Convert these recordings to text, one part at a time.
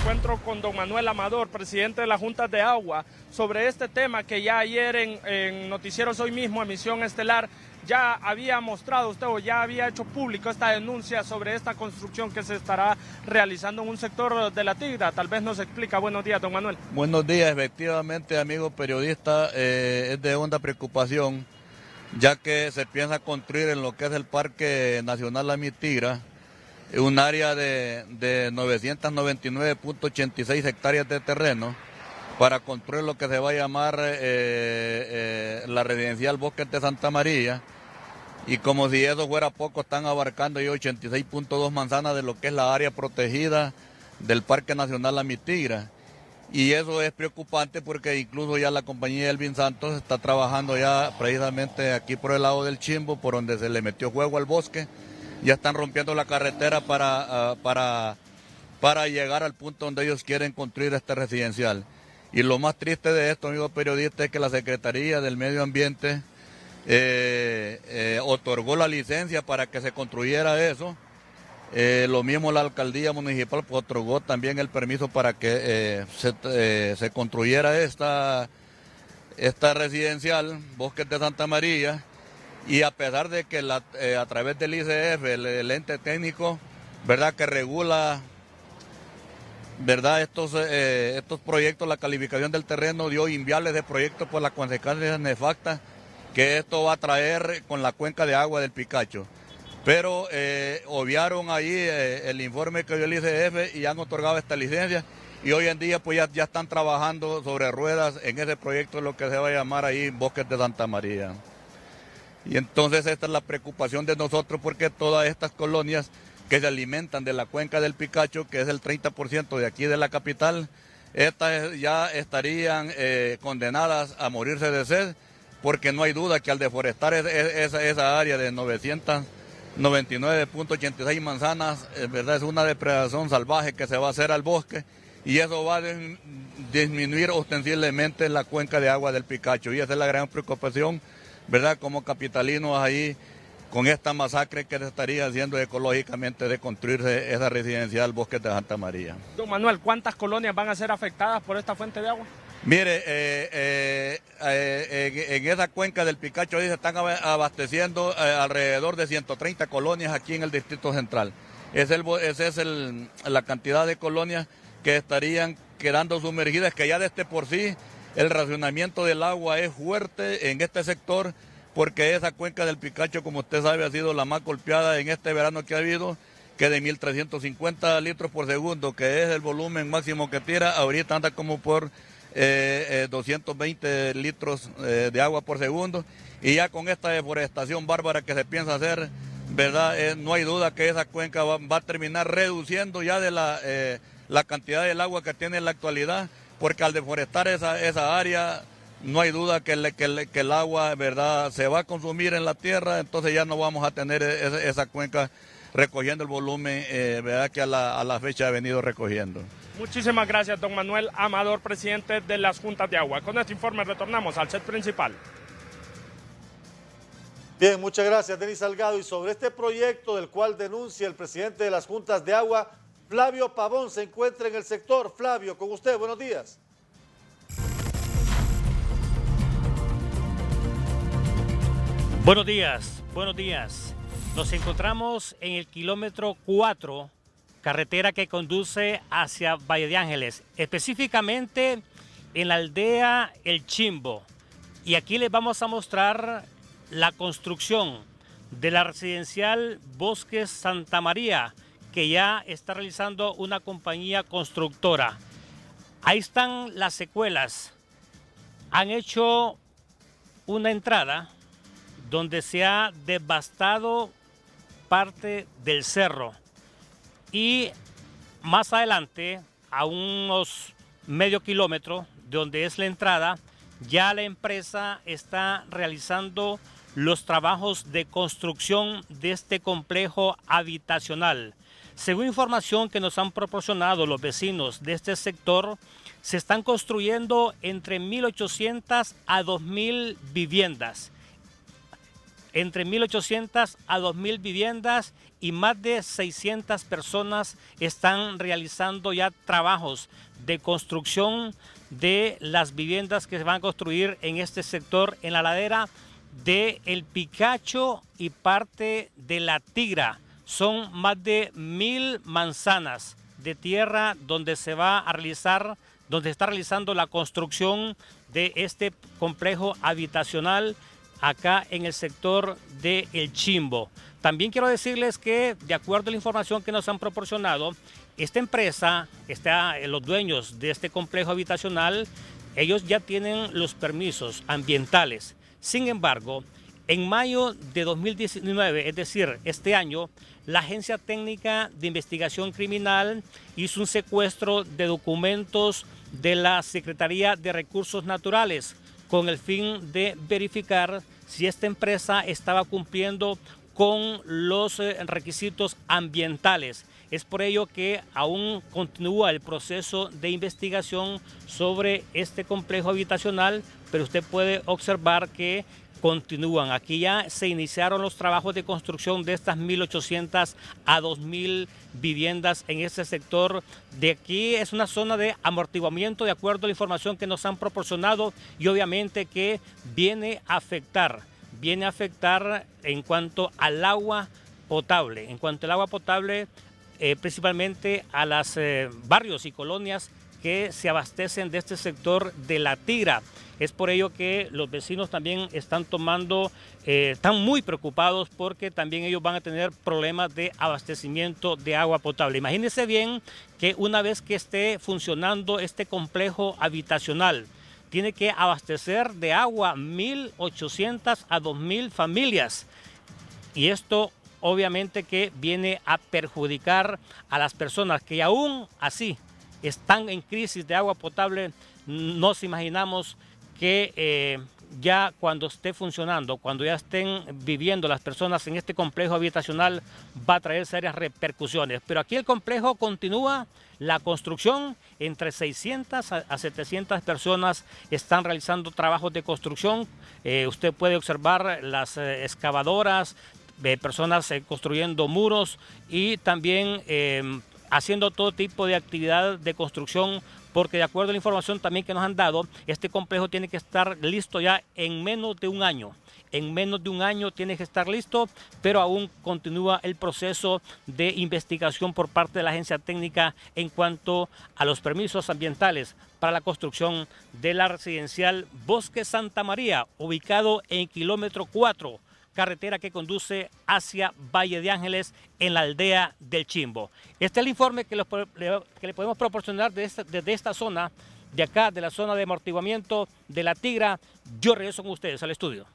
encuentro con don Manuel Amador, presidente de la Junta de Agua, sobre este tema que ya ayer en Noticieros Hoy Mismo, emisión estelar, ya había mostrado usted o ya había hecho público esta denuncia sobre esta construcción que se estará realizando en un sector de La Tigra. Tal vez nos explica. Buenos días, don Manuel. Buenos días, efectivamente, amigo periodista, es de honda preocupación, ya que se piensa construir en lo que es el Parque Nacional La Tigra un área de 999.86 hectáreas de terreno para construir lo que se va a llamar la residencial Bosques de Santa María. Y como si eso fuera poco, están abarcando ya 86.2 manzanas de lo que es la área protegida del Parque Nacional La Tigra. Y eso es preocupante porque incluso ya la compañía Elvin Santos está trabajando ya precisamente aquí por el lado del Chimbo, por donde se le metió fuego al bosque. Ya están rompiendo la carretera para llegar al punto donde ellos quieren construir este residencial. Y lo más triste de esto, amigo periodista, es que la Secretaría del Medio Ambiente otorgó la licencia para que se construyera eso. Lo mismo la alcaldía municipal otorgó también el permiso para que se construyera esta residencial, Bosques de Santa María. Y a pesar de que a través del ICF, el ente técnico, ¿verdad?, que regula, ¿verdad?, estos proyectos, la calificación del terreno dio inviables de proyectos por las consecuencias nefastas que esto va a traer con la cuenca de agua del Picacho. Pero obviaron ahí el informe que dio el ICF y han otorgado esta licencia. Y hoy en día pues ya están trabajando sobre ruedas en ese proyecto, lo que se va a llamar ahí Bosques de Santa María. Y entonces esta es la preocupación de nosotros, porque todas estas colonias que se alimentan de la cuenca del Picacho, que es el 30% de aquí de la capital, estas ya estarían condenadas a morirse de sed, porque no hay duda que al deforestar esa área de 999.86 manzanas, verdad, es una depredación salvaje que se va a hacer al bosque, y eso va a disminuir ostensiblemente la cuenca de agua del Picacho. Y esa es la gran preocupación, ¿verdad?, como capitalinos ahí, con esta masacre que se estaría haciendo ecológicamente de construirse esa residencial Bosques de Santa María. Don Manuel, ¿cuántas colonias van a ser afectadas por esta fuente de agua? Mire, en esa cuenca del Picacho ahí se están abasteciendo alrededor de 130 colonias aquí en el Distrito Central. Esa es la cantidad de colonias que estarían quedando sumergidas, que ya desde por sí el racionamiento del agua es fuerte en este sector, porque esa cuenca del Picacho, como usted sabe, ha sido la más golpeada en este verano que ha habido, que de 1.350 litros por segundo, que es el volumen máximo que tira, ahorita anda como por 220 litros de agua por segundo. Y ya con esta deforestación bárbara que se piensa hacer, ¿verdad?, no hay duda que esa cuenca va a terminar reduciendo ya de la cantidad del agua que tiene en la actualidad, porque al deforestar esa área, no hay duda que el agua, ¿verdad?, se va a consumir en la tierra. Entonces ya no vamos a tener esa cuenca recogiendo el volumen, ¿verdad?, que a la fecha ha venido recogiendo. Muchísimas gracias, don Manuel Amador, presidente de las Juntas de Agua. Con este informe retornamos al set principal. Bien, muchas gracias, Denis Salgado. Y sobre este proyecto del cual denuncia el presidente de las Juntas de Agua, Flavio Pavón, se encuentra en el sector. Flavio, con usted, buenos días. Buenos días, buenos días. Nos encontramos en el kilómetro 4, carretera que conduce hacia Valle de Ángeles, específicamente en la aldea El Chimbo. Y aquí les vamos a mostrar la construcción de la residencial Bosques Santa María, que ya está realizando una compañía constructora. Ahí están las secuelas. Han hecho una entrada donde se ha devastado parte del cerro. Y más adelante, a unos medio kilómetro de donde es la entrada, ya la empresa está realizando los trabajos de construcción de este complejo habitacional. Según información que nos han proporcionado los vecinos de este sector, se están construyendo entre 1.800 a 2.000 viviendas. entre 1.800 a 2.000 viviendas y más de 600 personas están realizando ya trabajos de construcción de las viviendas que se van a construir en este sector, en la ladera de El Picacho y parte de La Tigra. Son más de 1.000 manzanas de tierra donde se va a realizar, donde está realizando la construcción de este complejo habitacional acá en el sector de El Chimbo. También quiero decirles que, de acuerdo a la información que nos han proporcionado, esta empresa, los dueños de este complejo habitacional, ellos ya tienen los permisos ambientales. Sin embargo, en mayo de 2019, es decir, este año, la Agencia Técnica de Investigación Criminal hizo un secuestro de documentos de la Secretaría de Recursos Naturales con el fin de verificar si esta empresa estaba cumpliendo con los requisitos ambientales. Es por ello que aún continúa el proceso de investigación sobre este complejo habitacional, pero usted puede observar que continúan. Aquí ya se iniciaron los trabajos de construcción de estas 1.800 a 2.000 viviendas en este sector. De aquí es una zona de amortiguamiento de acuerdo a la información que nos han proporcionado y obviamente que viene a afectar en cuanto al agua potable. En cuanto al agua potable, principalmente a los barrios y colonias que se abastecen de este sector de La Tigra. Es por ello que los vecinos también están muy preocupados porque también ellos van a tener problemas de abastecimiento de agua potable. Imagínense bien que una vez que esté funcionando este complejo habitacional, tiene que abastecer de agua 1.800 a 2.000 familias. Y esto obviamente que viene a perjudicar a las personas que aún así están en crisis de agua potable. Nos imaginamos que ya cuando esté funcionando, cuando ya estén viviendo las personas en este complejo habitacional, va a traer serias repercusiones. Pero aquí el complejo continúa, la construcción, entre 600 a 700 personas están realizando trabajos de construcción. Usted puede observar las excavadoras, personas construyendo muros y también haciendo todo tipo de actividad de construcción, porque de acuerdo a la información también que nos han dado, este complejo tiene que estar listo ya en menos de un año. En menos de un año tiene que estar listo, pero aún continúa el proceso de investigación por parte de la agencia técnica en cuanto a los permisos ambientales para la construcción de la residencial Bosque Santa María, ubicado en kilómetro 4, carretera que conduce hacia Valle de Ángeles, en la aldea del Chimbo. Este es el informe que le podemos proporcionar desde esta zona, de acá, de la zona de amortiguamiento de La Tigra. Yo regreso con ustedes al estudio.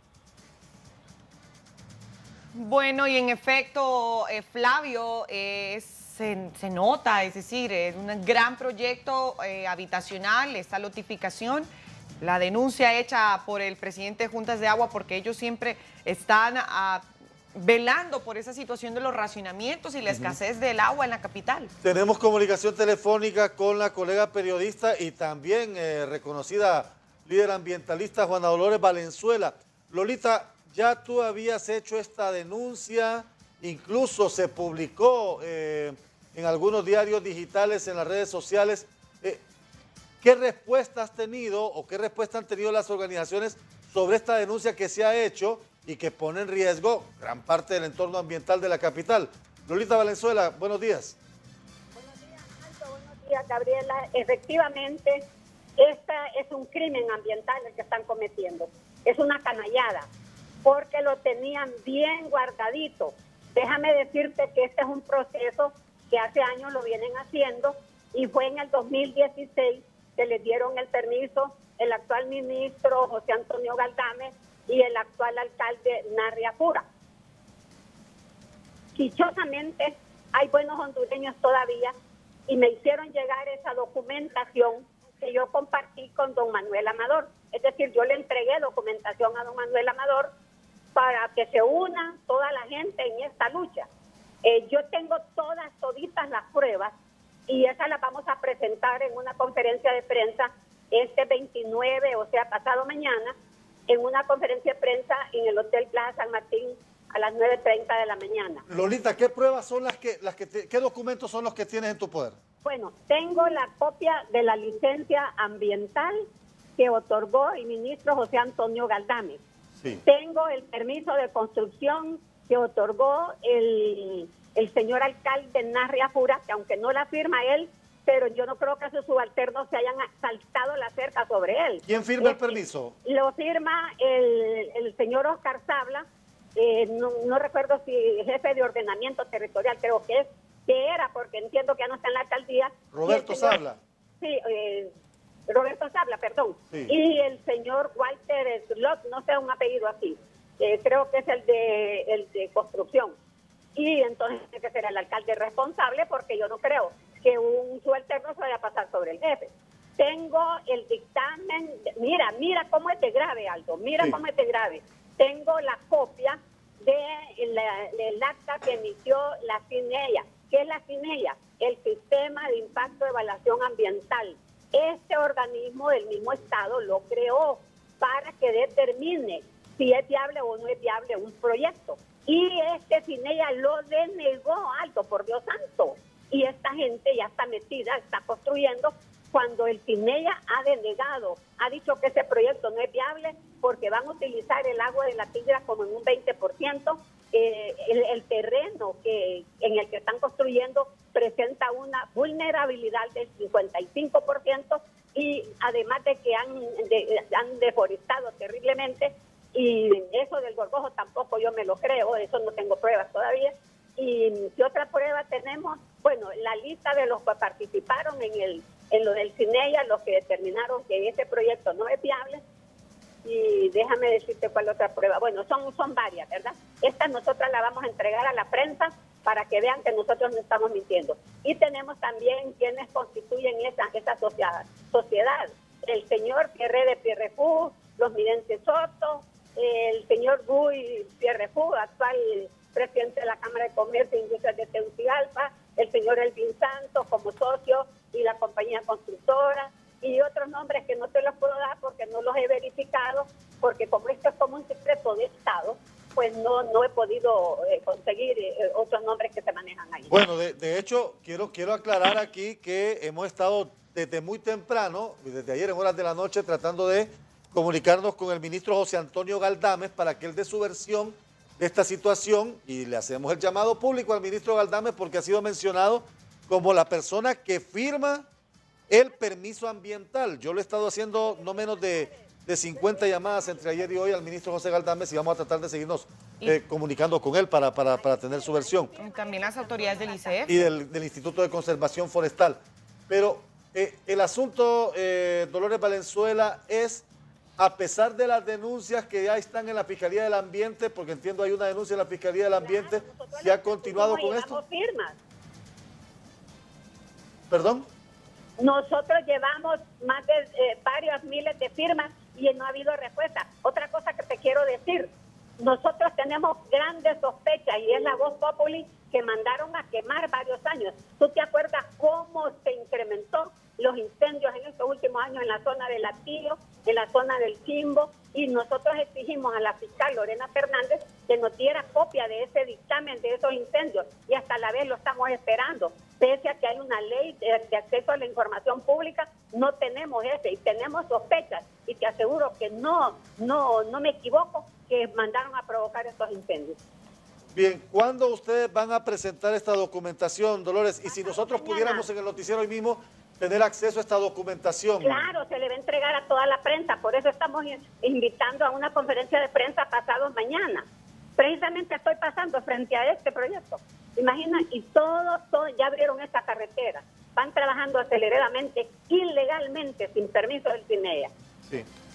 Bueno, y en efecto, Flavio, se nota, es decir, es un gran proyecto habitacional, esta lotificación. La denuncia hecha por el presidente de Juntas de Agua, porque ellos siempre están velando por esa situación de los racionamientos y la escasez del agua en la capital. Tenemos comunicación telefónica con la colega periodista y también reconocida líder ambientalista Juana Dolores Valenzuela. Lolita, ya tú habías hecho esta denuncia, incluso se publicó en algunos diarios digitales, en las redes sociales. ¿Qué respuesta has tenido o qué respuesta han tenido las organizaciones sobre esta denuncia que se ha hecho y que pone en riesgo gran parte del entorno ambiental de la capital? Lolita Valenzuela, buenos días. Buenos días, Alto, buenos días, Gabriela. Efectivamente, este es un crimen ambiental el que están cometiendo. Es una canallada, porque lo tenían bien guardadito. Déjame decirte que este es un proceso que hace años lo vienen haciendo y fue en el 2016 que le dieron el permiso el actual ministro José Antonio Galdame y el actual alcalde Narria Pura. Dichosamente hay buenos hondureños todavía y me hicieron llegar esa documentación que yo compartí con don Manuel Amador. Es decir, yo le entregué documentación a don Manuel Amador para que se una toda la gente en esta lucha. Yo tengo toditas las pruebas y esas las vamos a presentar en una conferencia de prensa este 29, o sea, pasado mañana, en una conferencia de prensa en el Hotel Plaza San Martín a las 9:30 de la mañana. Lolita, ¿qué pruebas son qué documentos son los que tienes en tu poder? Bueno, tengo la copia de la licencia ambiental que otorgó el ministro José Antonio Galdames. Sí. Tengo el permiso de construcción que otorgó el señor alcalde Narria Fura, que aunque no la firma él, pero yo no creo que sus subalternos se hayan saltado la cerca sobre él. ¿Quién firma el permiso? Lo firma el señor Oscar Sabla, no recuerdo si jefe de ordenamiento territorial, creo que era, porque entiendo que ya no está en la alcaldía. Roberto Sabla. Sí, Roberto Sabla, perdón. Sí. Y el señor Walter Slot, no sé, un apellido así. Creo que es el de construcción. Y entonces tiene que ser el alcalde responsable, porque yo no creo que un subalterno se vaya a pasar sobre el jefe. Tengo el dictamen, mira cómo es de grave, Aldo, mira cómo es de grave. Tengo la copia del acta que emitió la CINEA. ¿Qué es la CINEA? El Sistema de Impacto de Evaluación Ambiental. Este organismo del mismo Estado lo creó para que determine si es viable o no es viable un proyecto. Y este CINEA lo denegó, Aldo, por Dios santo. Y esta gente ya está metida, está construyendo, cuando el CINEA ha denegado, ha dicho que ese proyecto no es viable porque van a utilizar el agua de la Tigra como en un 20%. El terreno en el que están construyendo presenta una vulnerabilidad del 55%, y además de que han deforestado terriblemente, y eso del gorgojo tampoco yo me lo creo, eso no tengo pruebas todavía. ¿Y qué otra prueba tenemos? Bueno, la lista de los que participaron en lo del CINEA, los que determinaron que ese proyecto no es viable. Y déjame decirte cuál otra prueba. Bueno, son varias, ¿verdad? Esta nosotras la vamos a entregar a la prensa para que vean que nosotros no estamos mintiendo. Y tenemos también quienes constituyen esa sociedad. El señor Pierre de Pierrefú, los Midentes Soto, el señor Guy Pierrefú, actual presidente de la Cámara de Comercio e Industrias de Tegucigalpa, el señor Elvin Santos como socio y la compañía constructora, y otros nombres que no te los puedo dar porque no los he verificado, porque como esto es como un secreto de Estado, pues no he podido conseguir otros nombres que se manejan ahí. Bueno, de hecho, quiero aclarar aquí que hemos estado desde muy temprano, desde ayer en horas de la noche, tratando de comunicarnos con el ministro José Antonio Galdames para que él dé su versión de esta situación, y le hacemos el llamado público al ministro Galdames porque ha sido mencionado como la persona que firma el permiso ambiental. Yo le he estado haciendo no menos de 50 llamadas entre ayer y hoy al ministro José Galdames, y vamos a tratar de seguirnos comunicando con él para tener su versión. Y también las autoridades del ICF. Y del Instituto de Conservación Forestal. Pero el asunto, Dolores Valenzuela, es, a pesar de las denuncias que ya están en la Fiscalía del Ambiente, porque entiendo hay una denuncia en la Fiscalía del Ambiente, ¿se ha continuado con esto? Firmas. ¿Perdón? Nosotros llevamos más de varios miles de firmas y no ha habido respuesta. Otra cosa que te quiero decir, nosotros tenemos grandes sospechas, y es la voz populi que mandaron a quemar varios años. ¿Tú te acuerdas cómo se incrementó los incendios en estos últimos años en la zona del Latillo, en la zona del Chimbo? Y nosotros exigimos a la fiscal Lorena Fernández que nos diera copia de ese dictamen de esos incendios, y hasta la vez lo estamos esperando. Pese a que hay una ley de acceso a la información pública, no tenemos ese, y tenemos sospechas, y te aseguro que no me equivoco, que mandaron a provocar estos incendios. Bien, ¿cuándo ustedes van a presentar esta documentación, Dolores? Y si nosotros pudiéramos en el noticiero hoy mismo tener acceso a esta documentación. Claro, se le va a entregar a toda la prensa, por eso estamos invitando a una conferencia de prensa pasado mañana. Precisamente estoy pasando frente a este proyecto. Imagina, y todos ya abrieron esta carretera, van trabajando aceleradamente, ilegalmente, sin permiso del CINEA. Sí.